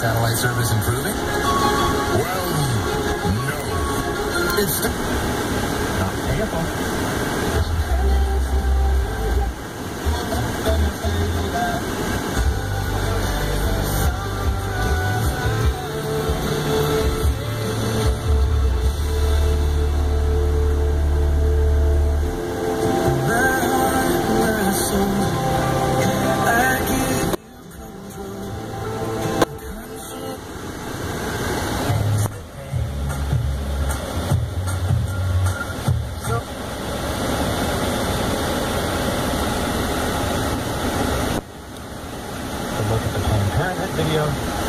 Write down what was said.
satellite service improving? Well, no. It's not payable. Look at the Planned Parenthood video.